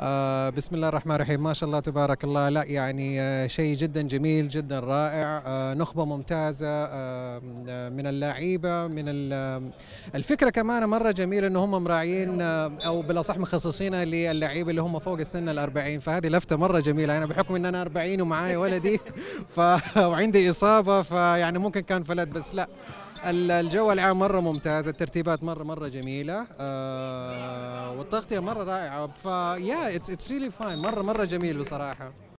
بسم الله الرحمن الرحيم، ما شاء الله تبارك الله. لا يعني شيء جدا جميل جدا رائع. نخبة ممتازة من اللعيبة، الفكرة كمان مرة جميلة إن هم مراعيين أو بالأصح مخصصينها للعيبة اللي هم فوق السن ال40، فهذه لفتة مرة جميلة. أنا بحكم إن أنا 40 ومعاي ولدي وعندي إصابة، فيعني ممكن كان فلت، بس لا، الجو العام مرة ممتاز، الترتيبات مرة جميلة، والتغطية مرة رائعة. فيا اتس ريلي فاين، مرة جميل بصراحة.